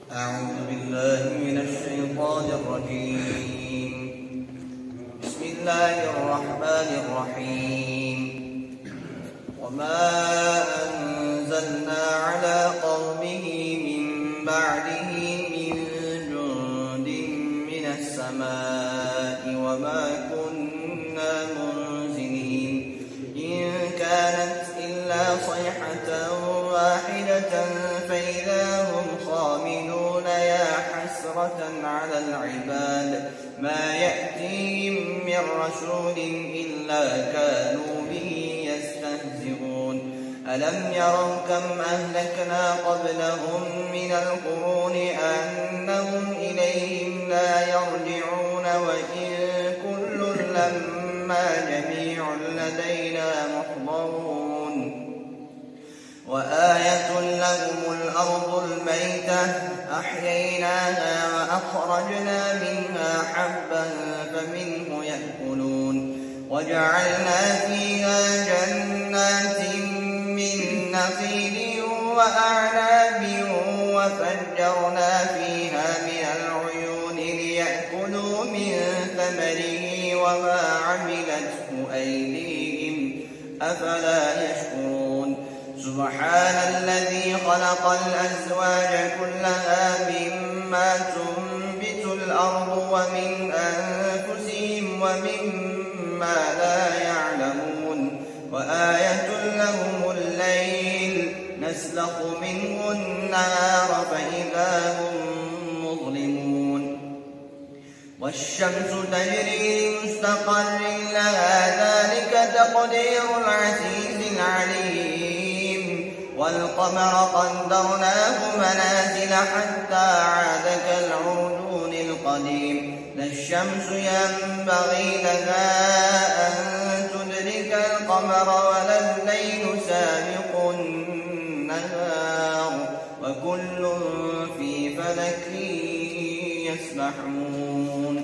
أعوذ بالله من الشيطان الرجيم. بسم الله الرحمن الرحيم. وما أنزلنا على قومه من بعده من جند من السماء وما كنا منزلين إن كانت إلا صيحة واحدة فإذا هم خامدون يا حسرة على العباد ما يأتيهم من رسول إلا كانوا به يستهزئون ألم يروا كم أهلكنا قبلهم من القرون أنهم إليهم لا يرجعون وإن كل لما جميع لدينا محضرون وآية لهم الأرض الميتة أحييناها وأخرجنا منها حبا فمنه يأكلون وجعلنا فيها جنات من نخيل وأعناب وفجرنا فيها من العيون ليأكلوا من ثمره وما عملته أيديهم أفلا يشكرون سبحان الذي خلق الأزواج كلها مما تنبت الأرض ومن أنفسهم ومما لا يعلمون وآية لهم الليل نسلخ منه النهار فإذا هم مظلمون والشمس تجري لمستقر لها ذلك تقدير العزيز العليم والقمر قدرناه منازل حتى عاد كالعرجون القديم لا الشمس ينبغي لها أن تدرك القمر ولا الليل سابق النهار وكل في فلك يسبحون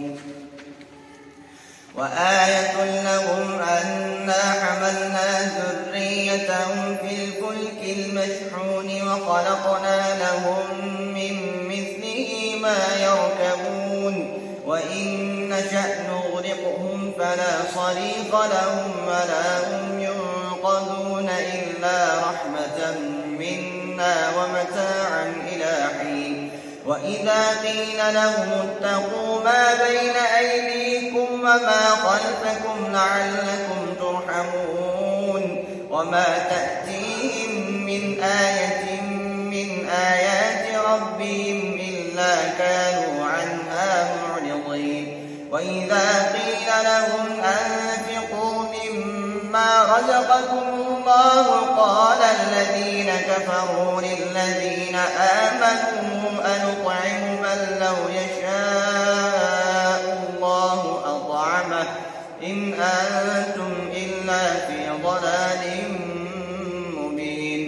وآية لهم أنا حملنا ذريتهم في الفلك المشحون وخلقنا لهم من مثله ما يركبون وإن نشأ نغرقهم فلا صريخ لهم ولا هم ينقذون إلا رحمة منا ومتاعا إلى حين وإذا قيل لهم اتقوا ما بين أيديكم وما خلفكم لعلكم ترحمون وما تأتيهم من آية من آيات ربهم إلا كانوا عنها معرضين وإذا قيل لهم أنفقوا مما رزقكم الله قال الذين كفروا للذين آمنوا أنطعم من لو يشاء الله أطعمه إن أنتم إلا في ضلال مبين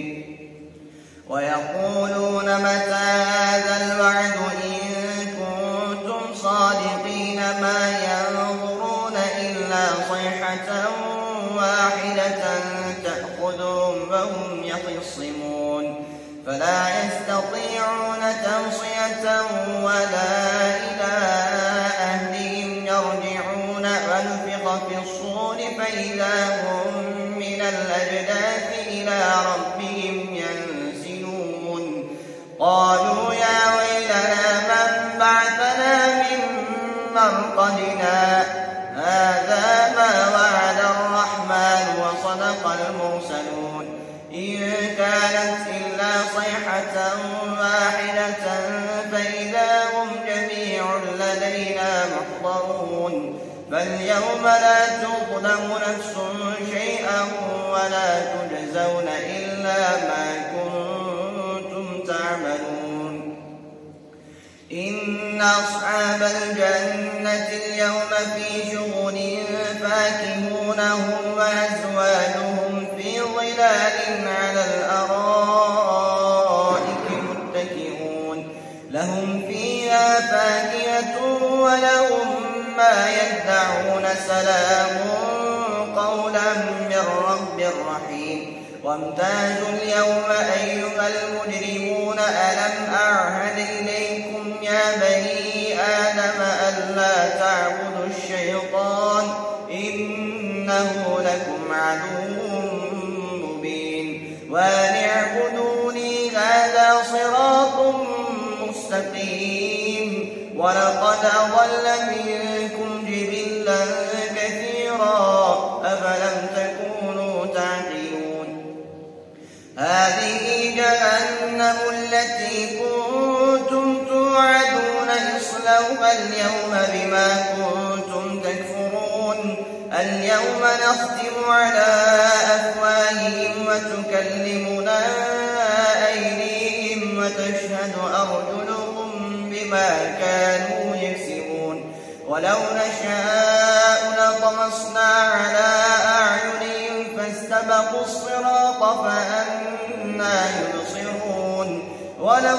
ويقولون متى هذا الوعد إن كنتم صادقين ما ينظرون إلا صيحة واحدة تأخذهم وهم يخصمون فلا يستطيعون توصية ولا إلى أهلهم يرجعون ونفخ في الصور فإذا هم من الأجداث إلى ربهم ينسلون قالوا يا ويلنا من بعثنا من مرقدنا هذا ما وعد الرحمن وصدق المرسلون إن كانت إلا صيحة واحدة فإذا هم جميع لدينا محضرون فاليوم لا تظلم نفس شيئا ولا تجزون إلا ما كنتم تعملون إن أصحاب الجنة اليوم في شغل فاكهون هم وأزواجهم في ظلال على الأرائك متكئون لهم فيها فاكهة ولهم ما يدعون سلام قولا من رب رحيم وامتازوا اليوم أيها المجرمون ألم أعهد إليكم مستقيم ولقد أضل منكم جبلا كثيرا أفلم تكونوا تعقلون هذه جهنم التي كنتم توعدون اصلوها اليوم بما كنتم تكفرون اليوم نختم على أفواههم وتكلمنا أيديهم وتشهد أرجلهم بما كانوا يكسبون ولو نشاء لطمسنا على أعينهم فاستبقوا الصراط فأنى يبصرون ولو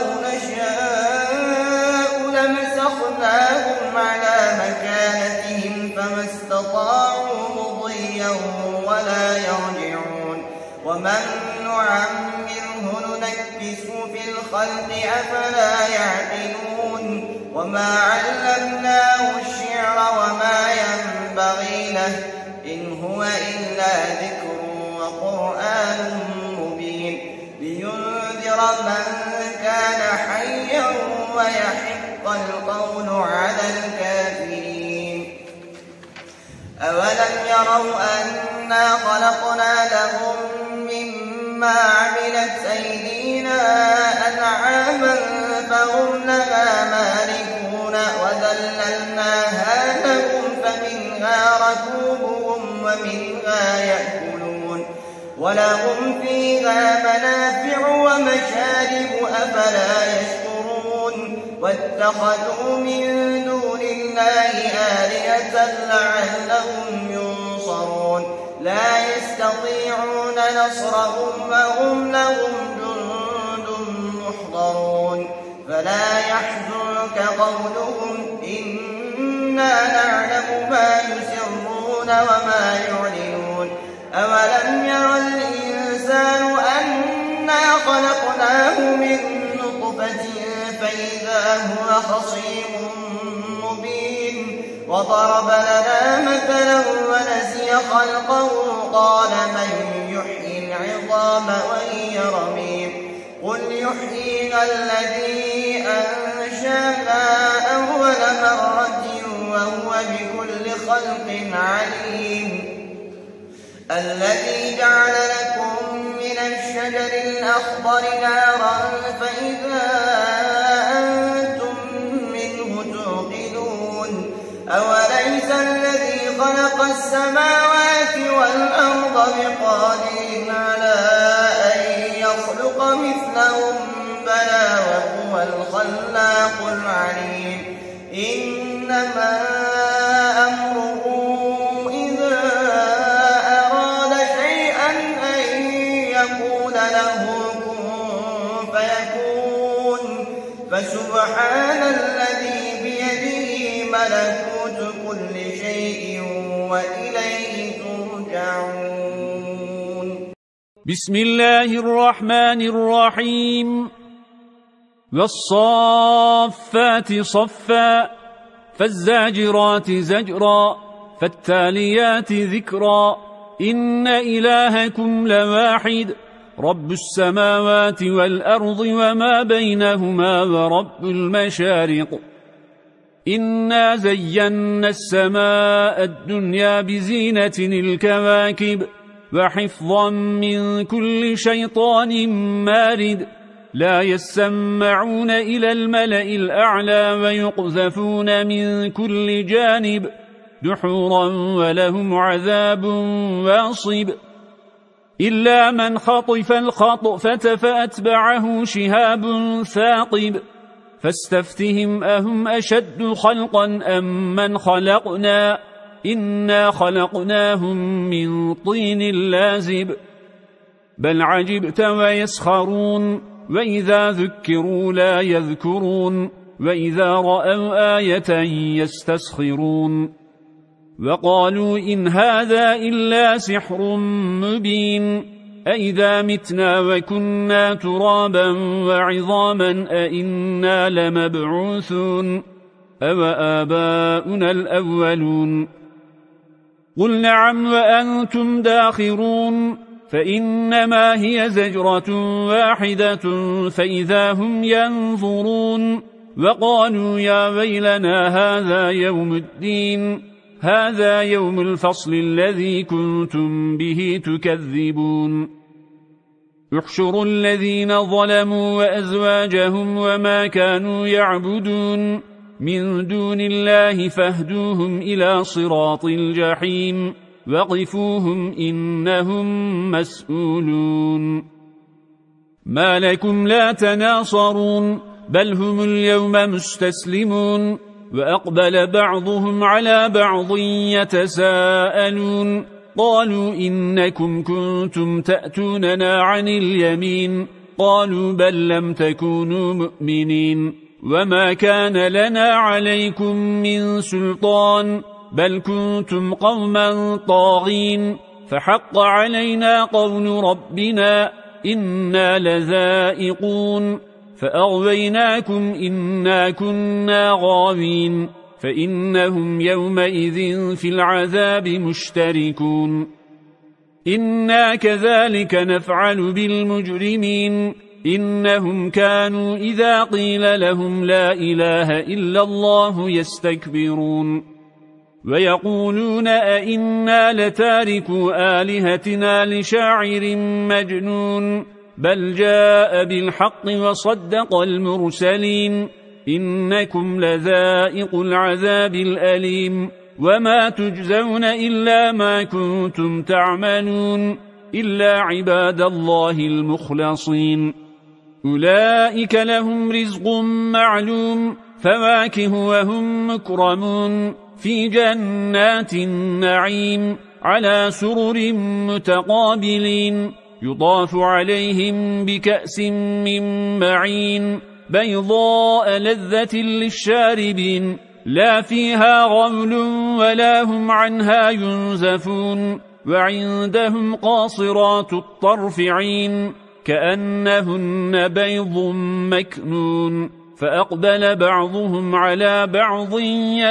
نشاء لمسخناهم على مكانتهم فما استطاعوا مضيا ولا يرجعون ومن نعمره ننكسه في الخلق أفلا يعقلون وما علمناه الشعر وما ينبغي له إن هو إلا ذكر وقرآن مبين لينذر من كان حيا ويحق القول على الكافرين أولم يروا أنا خلقنا لهم مما عملت أيدينا أنعاما فهم لها مالكون وذللناها لهم فمنها ركوبهم ومنها يأكلون ولهم فيها منافع ومشارب أفلا يشكرون واتخذوا من دون الله آلهة لعلهم ينصرون لا يستطيعون نصرهم وهم لهم جند محضرون فلا يحزنك قولهم إنا نعلم ما يسرون وما يعلنون أولم ير الإنسان أنا خلقناه من نطفة فإذا هو خصيم مبين وضرب لنا مثلا ونسي خلقه قال من يحيي العظام وهي رميم قل يحييها الذي أنشأها أول مرة وهو بكل خلق عليم الذي جعل لكم من الشجر الأخضر نارا فإذا أنتم منه توقدون أوليس الذي خلق السماوات والأرض بقادر على أن يخلق مثلهم بلى وهو الخلاق العليم إنما أمره إذا أراد شيئا أن يقول له كن فيكون فسبحان الذي بيده ملكوت كل شيء وإليه ترجعون بسم الله الرحمن الرحيم والصافات صفا فالزاجرات زجرا فالتاليات ذكرا إن إلهكم لواحد رب السماوات والأرض وما بينهما ورب المشارق إنا زينا السماء الدنيا بزينة الكواكب وحفظا من كل شيطان مارد لا يسمعون إلى الملأ الأعلى ويقذفون من كل جانب دحورا ولهم عذاب واصب إلا من خطف الخطفة فأتبعه شهاب ثاقب فاستفتهم أهم أشد خلقا أم من خلقنا إنا خلقناهم من طين لازب بل عجبت ويسخرون وإذا ذكروا لا يذكرون وإذا رأوا آية يستسخرون وقالوا إن هذا إلا سحر مبين أئذا متنا وكنا ترابا وعظاما أئنا لمبعوثون أو آباؤنا الأولون قل نعم وأنتم داخرون فإنما هي زجرة واحدة فإذا هم ينظرون وقالوا يا ويلنا هذا يوم الدين هذا يوم الفصل الذي كنتم به تكذبون احشروا الذين ظلموا وأزواجهم وما كانوا يعبدون من دون الله فاهدوهم إلى صراط الجحيم وقفوهم إنهم مسؤولون ما لكم لا تناصرون بل هم اليوم مستسلمون وأقبل بعضهم على بعض يتساءلون قالوا إنكم كنتم تأتوننا عن اليمين قالوا بل لم تكونوا مؤمنين وما كان لنا عليكم من سلطان بل كنتم قوما طاغين فحق علينا قول ربنا إنا لذائقون فأغويناكم إنا كنا غاوين فإنهم يومئذ في العذاب مشتركون إنا كذلك نفعل بالمجرمين إنهم كانوا إذا قيل لهم لا إله إلا الله يستكبرون ويقولون أئنا لتاركوا آلهتنا لشاعر مجنون بل جاء بالحق وصدق المرسلين إنكم لذائق العذاب الأليم وما تجزون إلا ما كنتم تعملون إلا عباد الله المخلصين أولئك لهم رزق معلوم فواكه وهم مكرمون في جنات النعيم على سرر متقابلين يطاف عليهم بكأس من معين بيضاء لذة للشاربين لا فيها غول ولا هم عنها ينزفون وعندهم قاصرات الطرف عين كأنهن بيض مكنون فأقبل بعضهم على بعض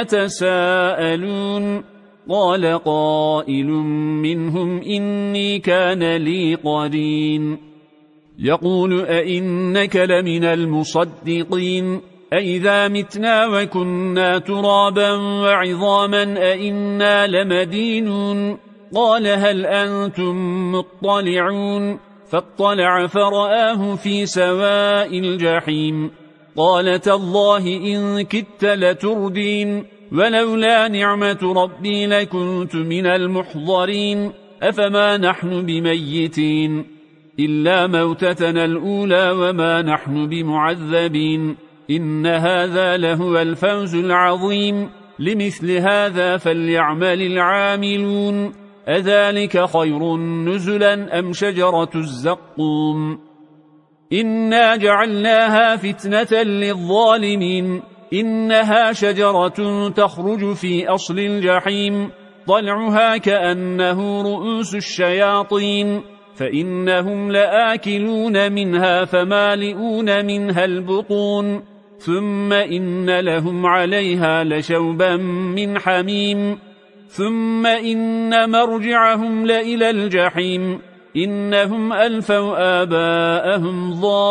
يتساءلون قال قائل منهم إني كان لي قرين يقول أئنك لمن المصدقين أئذا متنا وكنا ترابا وعظاما أئنا لمدينون قال هل أنتم مطلعون فاطلع فرآه في سواء الجحيم قال تالله إن كدت لتردين ولولا نعمة ربي لكنت من المحضرين أفما نحن بميتين إلا موتتنا الأولى وما نحن بمعذبين إن هذا لهو الفوز العظيم لمثل هذا فليعمل العاملون أذلك خير نزلا أم شجرة الزقوم إنا جعلناها فتنة للظالمين إنها شجرة تخرج في أصل الجحيم طلعها كأنه رؤوس الشياطين فإنهم لآكلون منها فمالئون منها البطون ثم إن لهم عليها لشوبا من حميم ثم إن مرجعهم لإلى الجحيم إنهم ألفوا آباءهم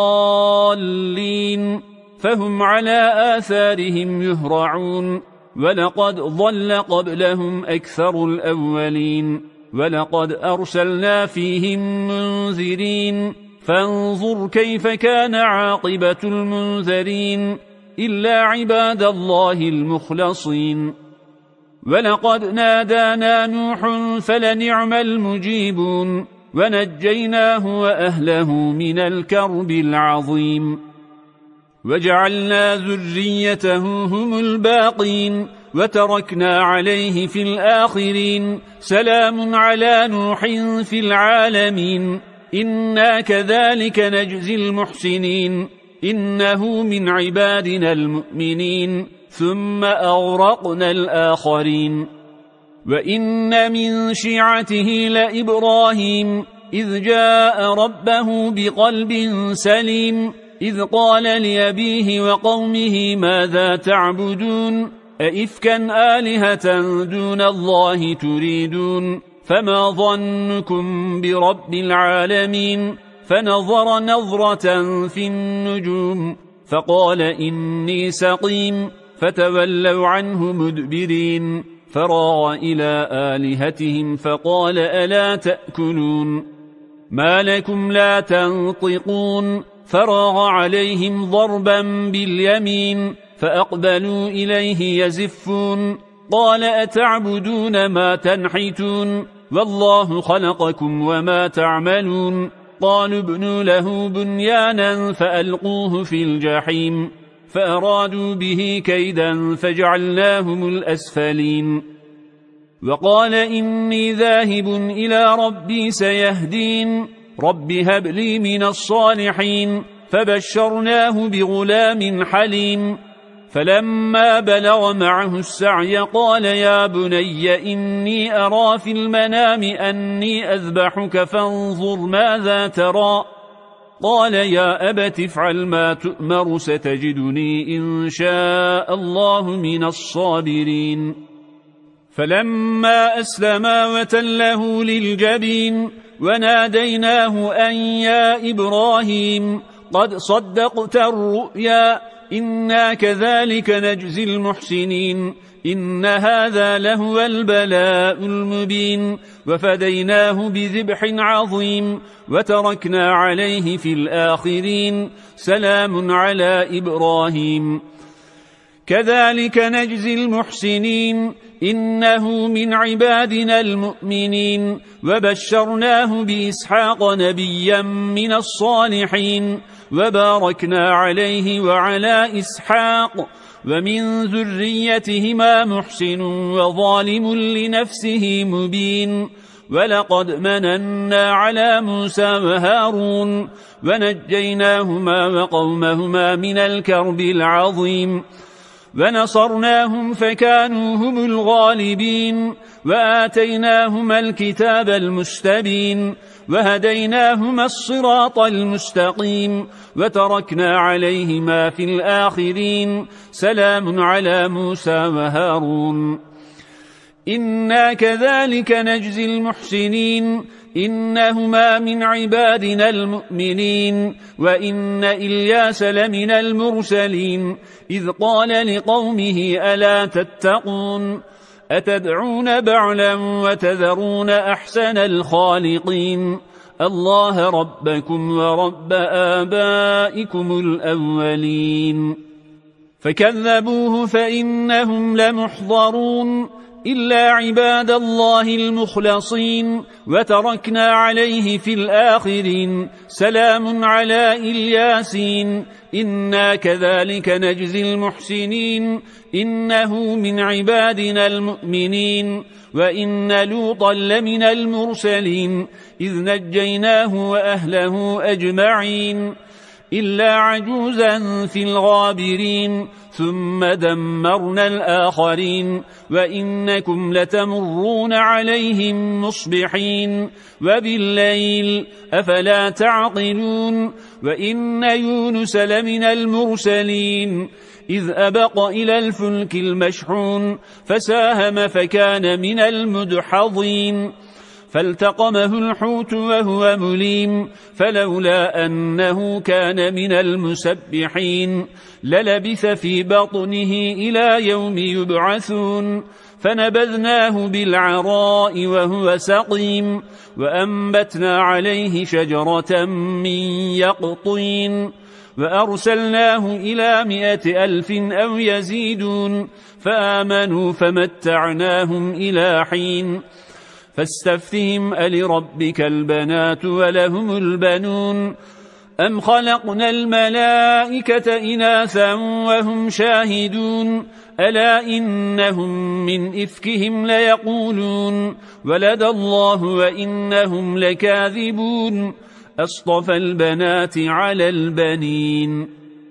ضالين فهم على آثارهم يهرعون ولقد ضل قبلهم أكثر الأولين ولقد أرسلنا فيهم منذرين فانظر كيف كان عاقبة المنذرين إلا عباد الله المخلصين ولقد نادانا نوح فلنعم المجيبون ونجيناه وأهله من الكرب العظيم وجعلنا ذريته هم الباقين وتركنا عليه في الآخرين سلام على نوح في العالمين إنا كذلك نجزي المحسنين إنه من عبادنا المؤمنين ثم أغرقنا الآخرين وإن من شيعته لإبراهيم إذ جاء ربه بقلب سليم إذ قال لأبيه وقومه ماذا تعبدون أئفكا آلهة دون الله تريدون فما ظنكم برب العالمين فنظر نظرة في النجوم فقال إني سقيم، فتولوا عنه مدبرين. فراغ إلى آلهتهم فقال ألا تأكلون؟ ما لكم لا تنطقون؟ فراغ عليهم ضربا باليمين فأقبلوا إليه يزفون. قال أتعبدون ما تنحتون؟ والله خلقكم وما تعملون. قالوا ابنوا له بنيانا فألقوه في الجحيم، فأرادوا به كيدا فجعلناهم الأسفلين. وقال إني ذاهب إلى ربي سيهدين، رب هب لي من الصالحين. فبشرناه بغلام حليم. فلما بلغ معه السعي قال يا بني إني أرى في المنام أني أذبحك فانظر ماذا ترى. قال يا أبت افعل ما تؤمر ستجدني إن شاء الله من الصابرين. فلما أسلما وتله للجبين وناديناه أن يا إبراهيم قد صدقت الرؤيا إنا كذلك نجزي المحسنين إن هذا لهو البلاء المبين. وفديناه بذبح عظيم وتركنا عليه في الآخرين سلام على إبراهيم كذلك نجزي المحسنين إنه من عبادنا المؤمنين. وبشرناه بإسحاق نبيا من الصالحين وباركنا عليه وعلى إسحاق ومن ذريتهما محسن وظالم لنفسه مبين. ولقد مننا على موسى وهارون ونجيناهما وقومهما من الكرب العظيم ونصرناهم فكانوا هم الغالبين. وآتيناهما الكتاب المستبين وهديناهما الصراط المستقيم وتركنا عليهما في الآخرين سلام على موسى وهارون إنا كذلك نجزي المحسنين إنهما من عبادنا المؤمنين. وإن إلياس لمن المرسلين إذ قال لقومه ألا تتقون أتدعون بعلا وتذرون أحسن الخالقين الله ربكم ورب آبائكم الأولين. فكذبوه فإنهم لمحضرون إلا عباد الله المخلصين وتركنا عليه في الآخرين سلام على إلياسين إنا كذلك نجزي المحسنين إنه من عبادنا المؤمنين. وإن لوطا لمن المرسلين إذ نجيناه وأهله أجمعين إلا عجوزا في الغابرين ثم دمرنا الآخرين وإنكم لتمرون عليهم مصبحين وبالليل أفلا تعقلون. وإن يونس لمن المرسلين إذ أبق إلى الفلك المشحون فساهم فكان من المدحضين فالتقمه الحوت وهو مليم فلولا أنه كان من المسبحين للبث في بطنه إلى يوم يبعثون. فنبذناه بالعراء وهو سقيم وأنبتنا عليه شجرة من يقطين وأرسلناه إلى 100,000 أو يزيدون فآمنوا فمتعناهم إلى حين. فاستفتهم ألربك البنات ولهم البنون أم خلقنا الملائكة إناثا وهم شاهدون ألا إنهم من إفكهم ليقولون ولد الله وإنهم لكاذبون أصطفى البنات على البنين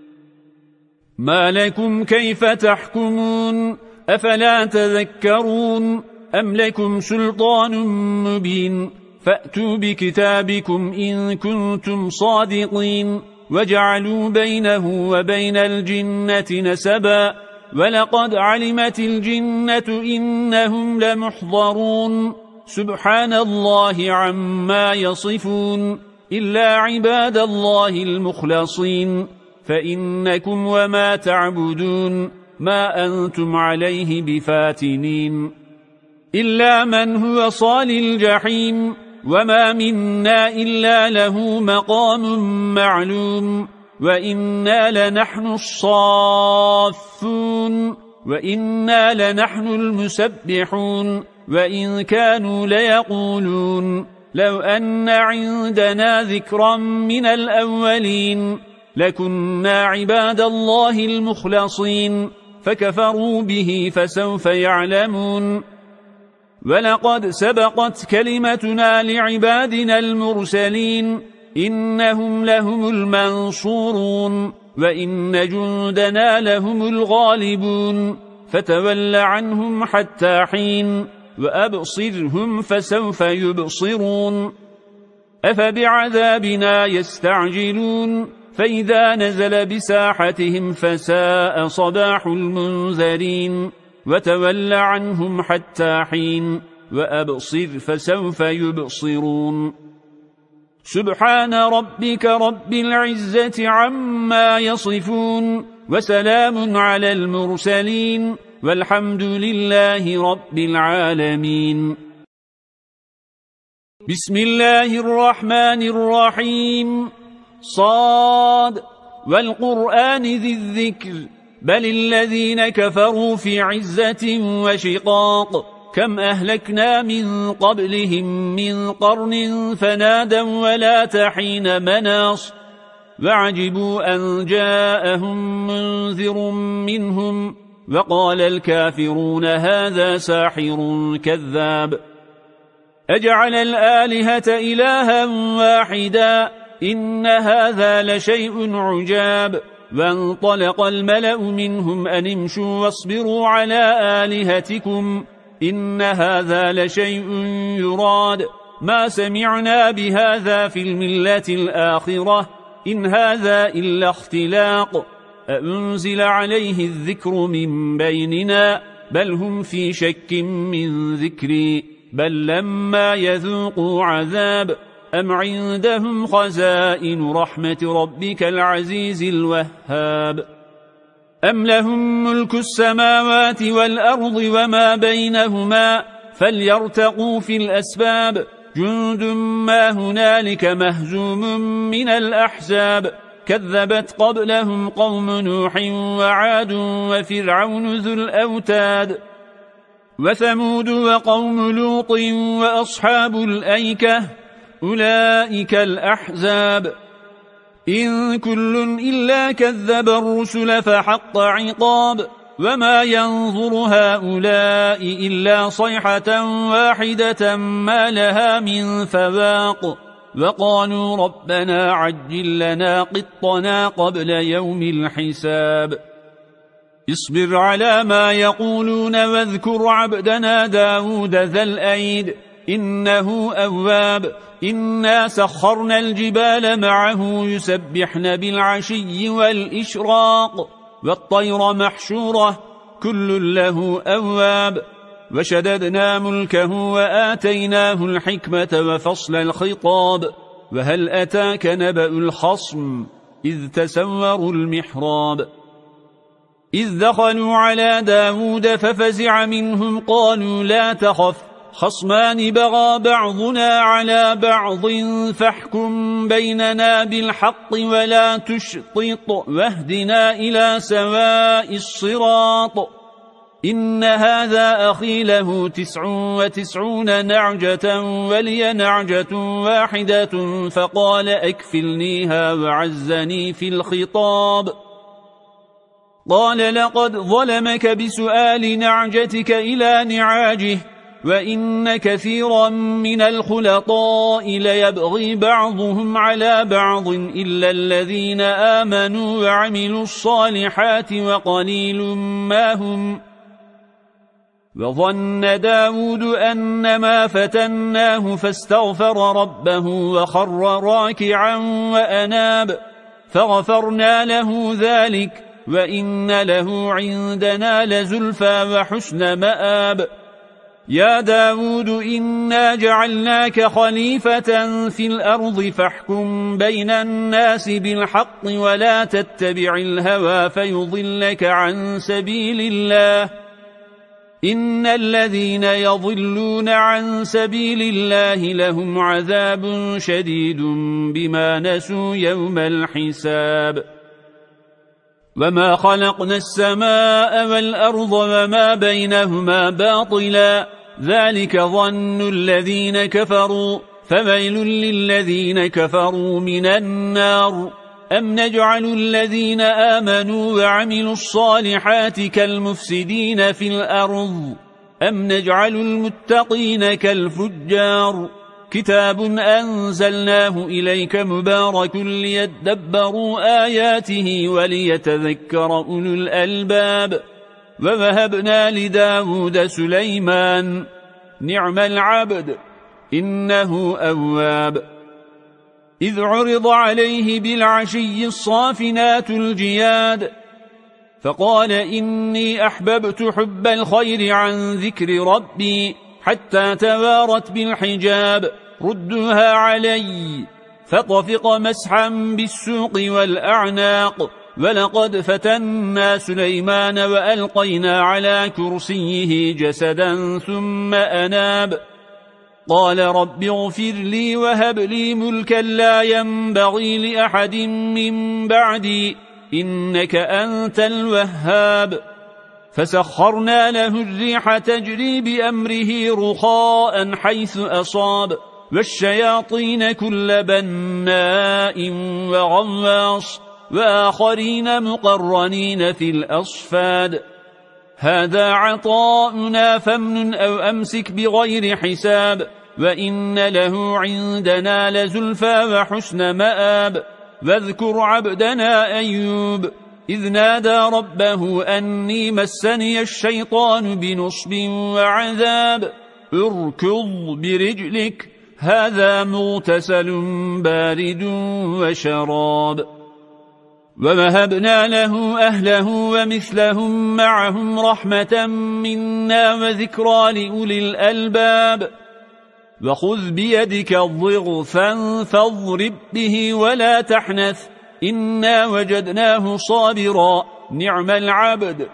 ما لكم كيف تحكمون أفلا تذكرون أم لكم سلطان مبين فأتوا بكتابكم إن كنتم صادقين. وجعلوا بينه وبين الجنة نسبا ولقد علمت الجنة إنهم لمحضرون سبحان الله عما يصفون إلا عباد الله المخلصين فإنكم وما تعبدون ما أنتم عليه بفاتنين إلا من هو صال الجحيم وما منا إلا له مقام معلوم وإنا لنحن الصافون وإنا لنحن المسبحون وإن كانوا ليقولون لو أن عندنا ذكرا من الأولين لكنا عباد الله المخلصين فكفروا به فسوف يعلمون ولقد سبقت كلمتنا لعبادنا المرسلين إنهم لهم المنصورون وإن جندنا لهم الغالبون فتول عنهم حتى حين وأبصرهم فسوف يبصرون أفبعذابنا يستعجلون فإذا نزل بساحتهم فساء صباح المنذرين وتول عنهم حتى حين وأبصر فسوف يبصرون سبحان ربك رب العزة عما يصفون وسلام على المرسلين والحمد لله رب العالمين بسم الله الرحمن الرحيم صاد والقرآن ذي الذكر بل الذين كفروا في عزة وشقاق كم أهلكنا من قبلهم من قرن فنادوا ولا تحين مناص وعجبوا أن جاءهم منذر منهم وقال الكافرون هذا ساحر كذاب أجعل الآلهة إلها واحدا إن هذا لشيء عجاب وانطلق الملأ منهم أن امشوا واصبروا على آلهتكم إن هذا لشيء يراد ما سمعنا بهذا في الملة الآخرة إن هذا إلا اختلاق أأنزل عليه الذكر من بيننا بل هم في شك من ذكري بل لما يذوقوا عذاب أم عندهم خزائن رحمة ربك العزيز الوهاب أم لهم ملك السماوات والأرض وما بينهما فليرتقوا في الأسباب جند ما هنالك مهزوم من الأحزاب كذبت قبلهم قوم نوح وعاد وفرعون ذو الأوتاد وثمود وقوم لوط وأصحاب الأيكة أولئك الأحزاب إن كل إلا كذب الرسل فحق عقاب وما ينظر هؤلاء إلا صيحة واحدة ما لها من فواق وقالوا ربنا عجل لنا قطنا قبل يوم الحساب اصبر على ما يقولون واذكر عبدنا داود ذا الأيد إنه أواب إنا سخرنا الجبال معه يسبحن بالعشي والإشراق والطير محشورة كل له أواب وشددنا ملكه وآتيناه الحكمة وفصل الخطاب وهل أتاك نبأ الخصم إذ تسوروا المحراب إذ دخلوا على داود ففزع منهم قالوا لا تخف خصمان بغى بعضنا على بعض فاحكم بيننا بالحق ولا تشطط واهدنا إلى سواء الصراط إن هذا أخي له 99 نعجة ولي نعجة واحدة فقال أكفلنيها وعزني في الخطاب قال لقد ظلمك بسؤال نعجتك إلى نعاجه وإن كثيرا من الخلطاء ليبغي بعضهم على بعض إلا الذين آمنوا وعملوا الصالحات وقليل ما هم وظن داود أنما فتناه فاستغفر ربه وخر راكعا وأناب فغفرنا له ذلك وإن له عندنا لزلفى وحسن مآب يا داود إنا جعلناك خليفة في الأرض فاحكم بين الناس بالحق ولا تتبع الهوى فيضلك عن سبيل الله إن الذين يضلون عن سبيل الله لهم عذاب شديد بما نسوا يوم الحساب وما خلقنا السماء والأرض وما بينهما باطلا ذلك ظن الذين كفروا فويل للذين كفروا من النار أم نجعل الذين آمنوا وعملوا الصالحات كالمفسدين في الأرض أم نجعل المتقين كالفجار كتاب أنزلناه إليك مبارك ليدبروا آياته وليتذكر أولو الألباب ووهبنا لداود سليمان نعم العبد إنه أواب إذ عرض عليه بالعشي الصافنات الجياد فقال إني أحببت حب الخير عن ذكر ربي حتى توارت بالحجاب ردوها علي فطفق مسحا بالسوق والأعناق ولقد فتنا سليمان وألقينا على كرسيه جسدا ثم أناب قال رب اغفر لي وهب لي ملكا لا ينبغي لأحد من بعدي إنك أنت الوهاب فسخرنا له الريح تجري بأمره رخاء حيث أصاب والشياطين كل بناء وغواص وآخرين مقرنين في الأصفاد هذا عطاؤنا فامنن أو أمسك بغير حساب وإن له عندنا لزلفى وحسن مآب واذكر عبدنا أيوب إذ نادى ربه أني مسني الشيطان بنصب وعذاب اركض برجلك هذا مغتسل بارد وشراب ووهبنا له أهله ومثلهم معهم رحمة منا وذكرى لأولي الألباب وخذ بيدك الضغثا فاضرب به ولا تحنث إنا وجدناه صابرا نعم العبد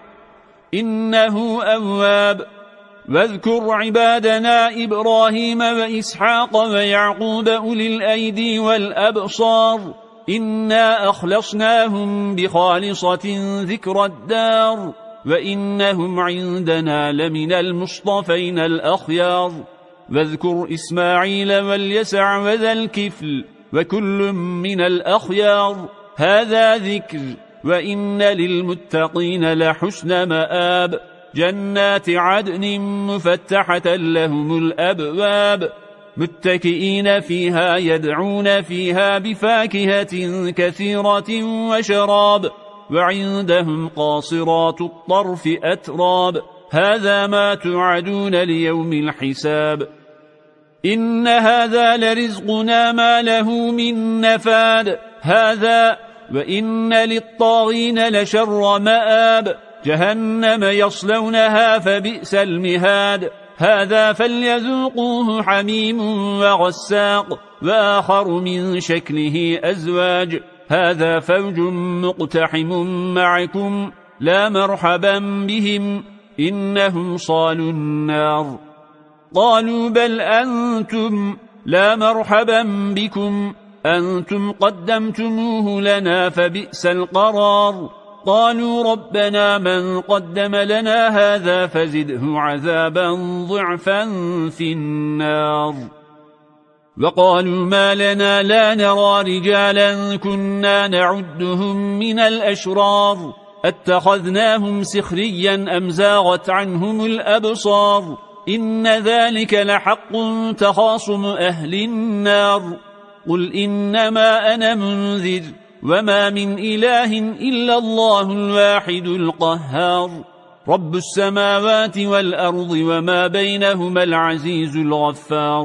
إنه أواب واذكر عبادنا إبراهيم وإسحاق ويعقوب أولي الأيدي والأبصار إنا أخلصناهم بخالصة ذكر الدار وإنهم عندنا لمن المصطفين الأخيار واذكر إسماعيل واليسع وذا الكفل وكل من الأخيار هذا ذكر وإن للمتقين لحسن مآب جنات عدن مفتحة لهم الأبواب متكئين فيها يدعون فيها بفاكهة كثيرة وشراب وعندهم قاصرات الطرف أتراب هذا ما توعدون ليوم الحساب إن هذا لرزقنا ما له من نفاد هذا وإن للطاغين لشر مآب جهنم يصلونها فبئس المهاد هذا فليذوقوه حميم وغساق وآخر من شكله أزواج هذا فوج مقتحم معكم لا مرحبا بهم إنهم صالوا النار قالوا بل أنتم لا مرحبا بكم أنتم قدمتموه لنا فبئس القرار قالوا ربنا من قدم لنا هذا فزده عذابا ضعفا في النار وقالوا ما لنا لا نرى رجالا كنا نعدهم من الأشرار اتخذناهم سخريا أم زاغت عنهم الأبصار إن ذلك لحق تخاصم أهل النار قل إنما أنا منذر وما من إله إلا الله الواحد القهار رب السماوات والأرض وما بينهما العزيز الغفار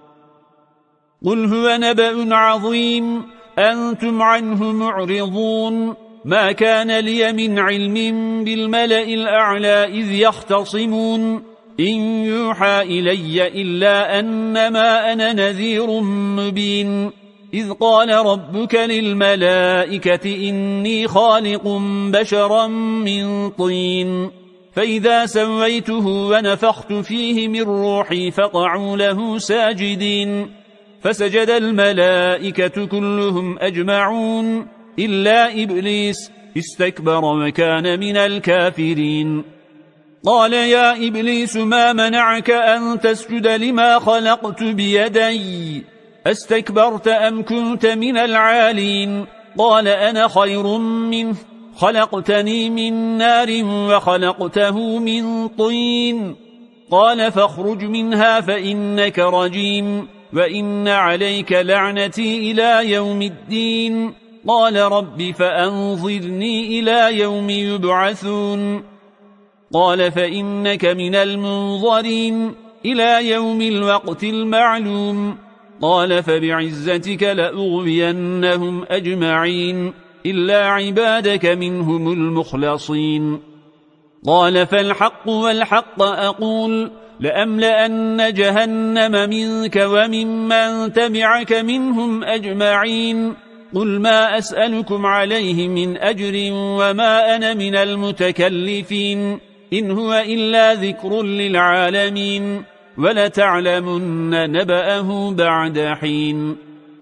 قل هو نبأ عظيم أنتم عنه معرضون ما كان لي من علم بالملأ الأعلى إذ يختصمون إن يوحى إلي إلا أنما أنا نذير مبين إذ قال ربك للملائكة إني خالق بشرا من طين فإذا سويته ونفخت فيه من روحي فقعوا له ساجدين فسجد الملائكة كلهم أجمعون إلا إبليس استكبر وكان من الكافرين قال يا إبليس ما منعك أن تسجد لما خلقت بيدي استكبرت أم كنت من العالين قال أنا خير منه خلقتني من نار وخلقته من طين قال فاخرج منها فإنك رجيم وإن عليك لعنتي إلى يوم الدين قال رب فأنظرني إلى يوم يبعثون قال فإنك من المنظرين إلى يوم الوقت المعلوم قال فبعزتك لأغوينهم أجمعين إلا عبادك منهم المخلصين قال فالحق والحق أقول لأملأن جهنم منك وممن تبعك منهم أجمعين قل ما أسألكم عليه من أجر وما أنا من المتكلفين إن هو إلا ذكر للعالمين ولتعلمن نبأه بعد حين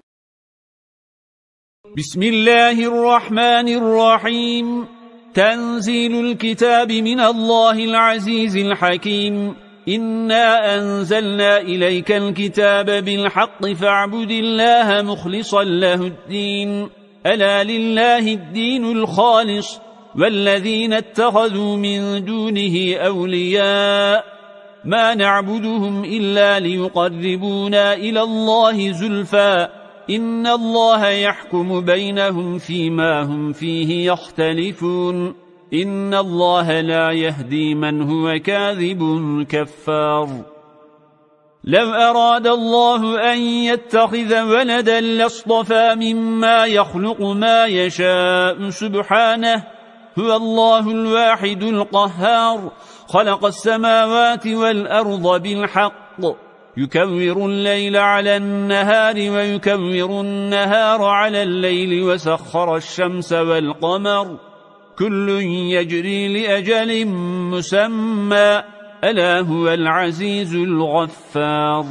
بسم الله الرحمن الرحيم تنزيل الكتاب من الله العزيز الحكيم إنا أنزلنا إليك الكتاب بالحق فاعبد الله مخلصا له الدين ألا لله الدين الخالص والذين اتخذوا من دونه أولياء ما نعبدهم إلا ليقربونا إلى الله زلفى إن الله يحكم بينهم فيما هم فيه يختلفون إن الله لا يهدي من هو كاذب كفار لو أراد الله أن يتخذ ولدا لاصطفى مما يخلق ما يشاء سبحانه هو الله الواحد القهار خلق السماوات والأرض بالحق يكور الليل على النهار ويكور النهار على الليل وسخر الشمس والقمر كل يجري لأجل مسمى ألا هو العزيز الغفار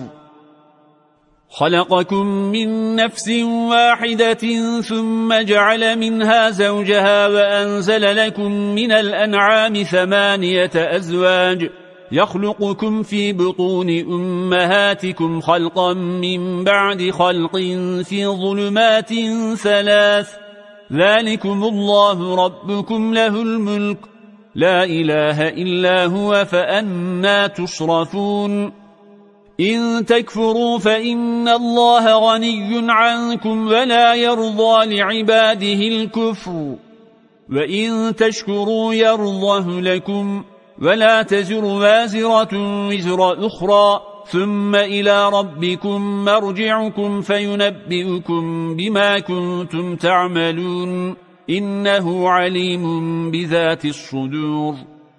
خلقكم من نفس واحدة ثم جعل منها زوجها وأنزل لكم من الأنعام 8 أزواج يخلقكم في بطون أمهاتكم خلقا من بعد خلق في ظلمات 3 ذلكم الله ربكم له الملك لا إله إلا هو فأنا تصرفون إن تكفروا فإن الله غني عنكم ولا يرضى لعباده الكفر وإن تشكروا يرضه لكم ولا تزر وازرة وزر أخرى ثم إلى ربكم مرجعكم فينبئكم بما كنتم تعملون إنه عليم بذات الصدور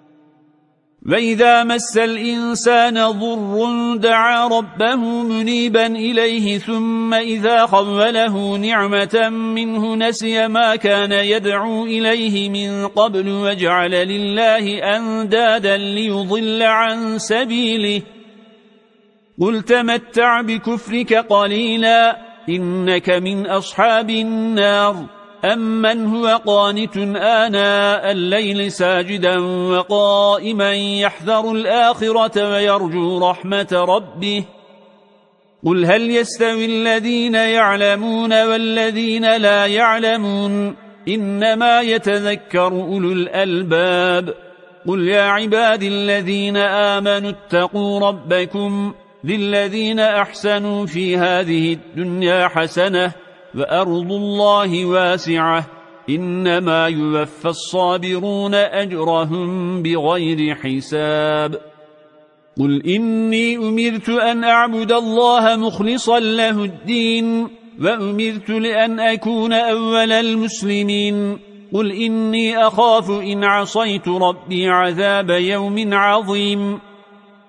وإذا مس الإنسان ضر دعا ربه منيبا إليه ثم إذا خوله نعمة منه نسي ما كان يدعو إليه من قبل وجعل لله أندادا ليضل عن سبيله قل تمتع بكفرك قليلا إنك من أصحاب النار أمن هو قانت آناء الليل ساجدا وقائما يحذر الآخرة ويرجو رحمة ربه قل هل يستوي الذين يعلمون والذين لا يعلمون إنما يتذكر أولو الألباب قل يا عبادي الذين آمنوا اتقوا ربكم للذين أحسنوا في هذه الدنيا حسنة وأرض الله واسعة إنما يوفى الصابرون أجرهم بغير حساب قل إني أمرت أن أعبد الله مخلصا له الدين وأمرت لأن أكون أول المسلمين قل إني أخاف إن عصيت ربي عذاب يوم عظيم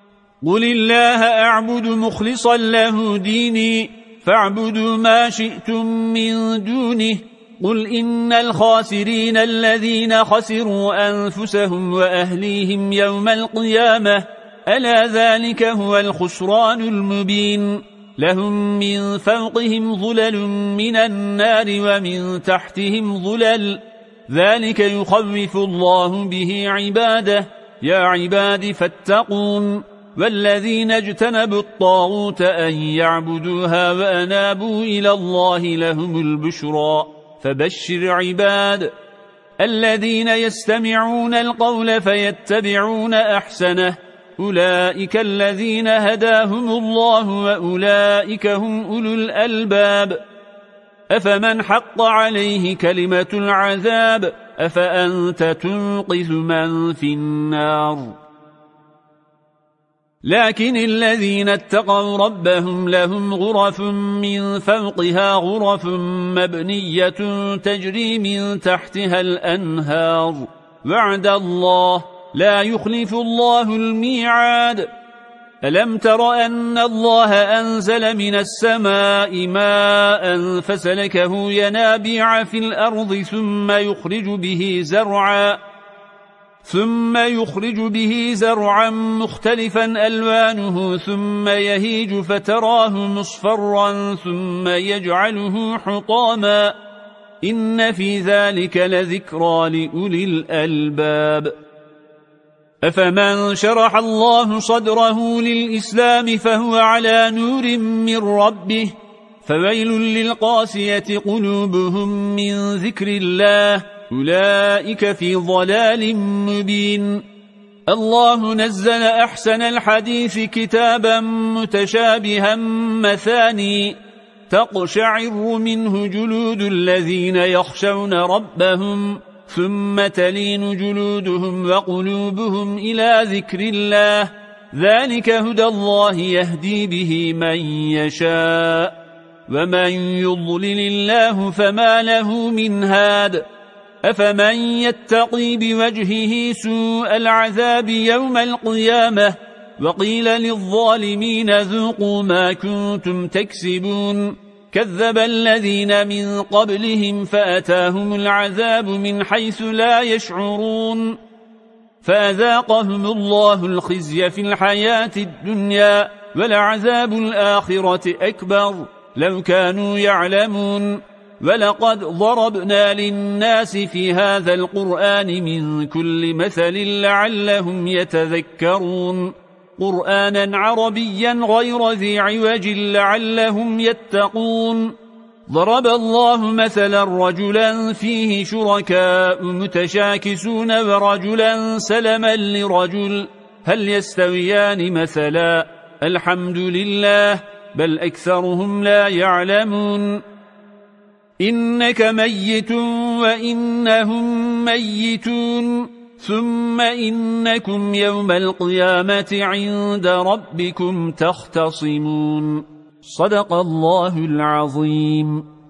قل الله أعبد مخلصا له ديني فاعبدوا ما شئتم من دونه قل إن الخاسرين الذين خسروا أنفسهم وأهليهم يوم القيامة ألا ذلك هو الخسران المبين لهم من فوقهم ظلل من النار ومن تحتهم ظلل ذلك يخوف الله به عباده يا عباد فاتقون والذين اجتنبوا الطاغوت أن يعبدوها وأنابوا إلى الله لهم البشرى فبشر عباد الذين يستمعون القول فيتبعون أحسنه أولئك الذين هداهم الله وأولئك هم أولو الألباب أفمن حق عليه كلمة العذاب أفأنت تنقذ من في النار لكن الذين اتقوا ربهم لهم غرف من فوقها غرف مبنية تجري من تحتها الأنهار وعد الله لا يخلف الله الميعاد ألم تر أن الله أنزل من السماء ماء فسلكه ينابيع في الأرض ثم يخرج به زرعا مختلفا ألوانه ثم يهيج فتراه مصفرا ثم يجعله حطاما إن في ذلك لذكرى لأولي الألباب أفمن شرح الله صدره للإسلام فهو على نور من ربه فويل للقاسية قلوبهم من ذكر الله أولئك في ضلال مبين الله نزل أحسن الحديث كتابا متشابها مثاني تقشعر منه جلود الذين يخشون ربهم ثم تلين جلودهم وقلوبهم إلى ذكر الله ذلك هدى الله يهدي به من يشاء ومن يضلل الله فما له من هاد أفمن يتقي بوجهه سوء العذاب يوم القيامة وقيل للظالمين ذوقوا ما كنتم تكسبون كذب الذين من قبلهم فأتاهم العذاب من حيث لا يشعرون فأذاقهم الله الخزي في الحياة الدنيا ولعذاب الآخرة أكبر لو كانوا يعلمون ولقد ضربنا للناس في هذا القرآن من كل مثل لعلهم يتذكرون قرآنا عربيا غير ذي عوج لعلهم يتقون ضرب الله مثلا رجلا فيه شركاء متشاكسون ورجلا سلما لرجل هل يستويان مثلا الحمد لله بل أكثرهم لا يعلمون إنك ميت وإنهم ميتون ثم إنكم يوم القيامة عند ربكم تختصمون صدق الله العظيم.